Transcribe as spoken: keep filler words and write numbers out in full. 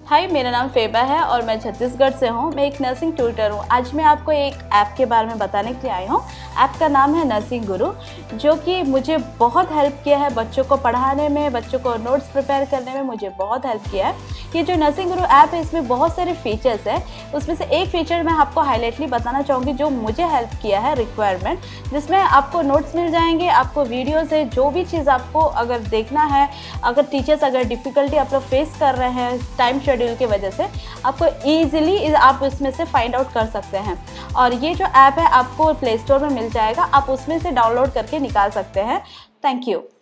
हाय, मेरा नाम फेबा है और मैं छत्तीसगढ़ से हूँ। मैं एक नर्सिंग ट्यूटर हूँ। आज मैं आपको एक ऐप के बारे में बताने के लिए आई हूँ। ऐप का नाम है नर्सिंग गुरु, जो कि मुझे बहुत हेल्प किया है बच्चों को पढ़ाने में, बच्चों को नोट्स प्रिपेयर करने में मुझे बहुत हेल्प किया है। ये जो नर्सिंग गुरु ऐप है, इसमें बहुत सारे फीचर्स है। उसमें से एक फीचर मैं आपको हाईलाइटली बताना चाहूँगी जो मुझे हेल्प किया है, रिक्वायरमेंट, जिसमें आपको नोट्स मिल जाएंगे, आपको वीडियोज़ है, जो भी चीज़ आपको अगर देखना है, अगर टीचर्स अगर डिफ़िकल्टी आप लोग फेस कर रहे हैं टाइम शेड्यूल की वजह से, आपको ईजिली आप उसमें से फाइंड आउट कर सकते हैं। और ये जो ऐप है आपको प्ले स्टोर में मिल जाएगा, आप उसमें से डाउनलोड करके निकाल सकते हैं। Thank you.